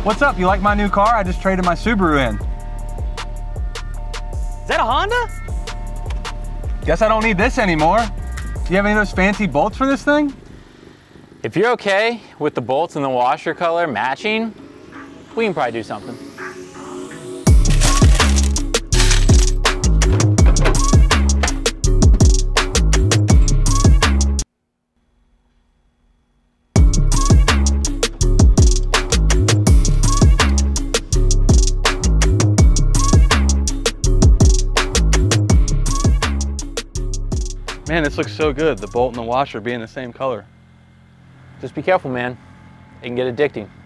What's up? You like my new car? I just traded my Subaru in. Is that a Honda? Guess I don't need this anymore. Do you have any of those fancy bolts for this thing? If you're okay with the bolts and the washer color matching, we can probably do something. Man, this looks so good, the bolt and the washer being the same color. Just be careful, man. It can get addicting.